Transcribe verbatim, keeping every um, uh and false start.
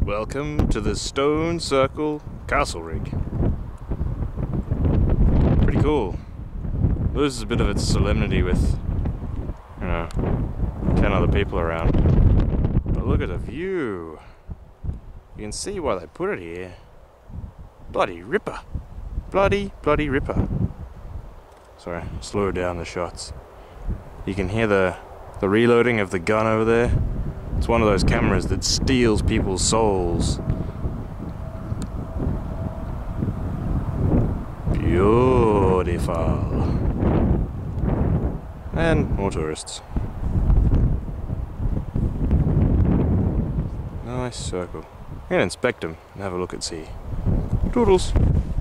Welcome to the Stone Circle, Castlerigg. Pretty cool. Loses a bit of its solemnity with, you know, ten other people around. But look at the view. You can see why they put it here. Bloody ripper. Bloody, bloody ripper. Sorry, slow down the shots. You can hear the, the reloading of the gun over there. It's one of those cameras that steals people's souls. Beautiful. And more tourists. Nice circle. I'm gonna inspect them and have a look at sea. Toodles.